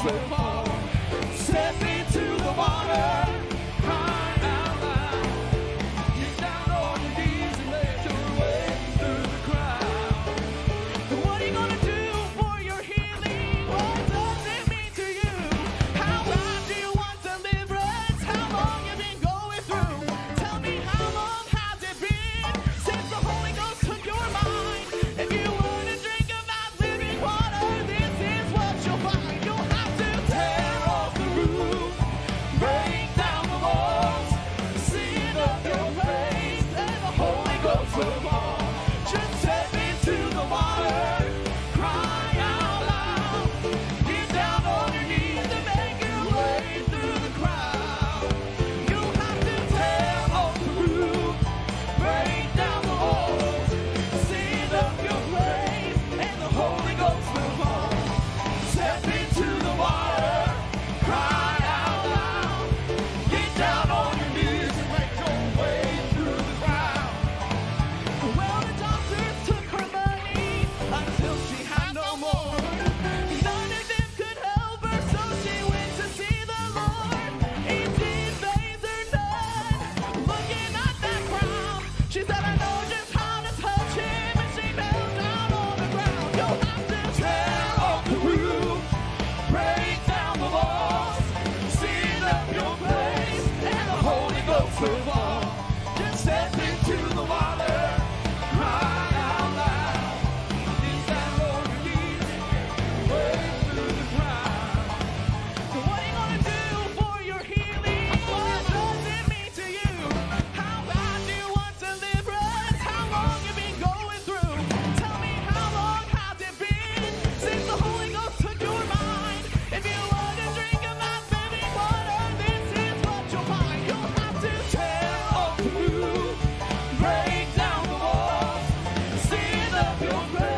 will fall. Step into the water, cry out loud. Get down on your knees and make your way through the crowd. What are you gonna do for your healing? What does it mean to you? How bad do you want deliverance? How long you been going through? Tell me, how long has it been since the Holy Ghost took your mind? If you want to drink of that living water, this is what you'll find. You'll have to tear off the roof, break down the walls, sing up your praise, and the Holy Ghost will fall. Just step into the water, cry out loud, get down on your knees and make your way through the crowd. You'll have to tear off the roof, break down the walls, sing up your praise, and the Holy Ghost will fall. Step into the water, cry out loud, get down on your knees and make your way through the crowd. Well, the doctors took her money until she had no more. None of them could help her, so she went to see the Lord. He did laser none. Looking at that crowd, she said, I know just how to touch him, and she fell down on the ground. You'll have to tear off the roof, break down the walls, sing up your praise, and the Holy Ghost will fall. Just step into the water, cry out loud, get down on your knees and make your way through the crowd. So what are you gonna do for your healing? What does it mean to you? How bad do you want deliverance? How long you been going through? Tell me, how long has it been since the Holy Ghost took your mind? If you want to drink of that living water, this is what you'll find. You'll have to tear off the roof, break down the walls, sing up your praise.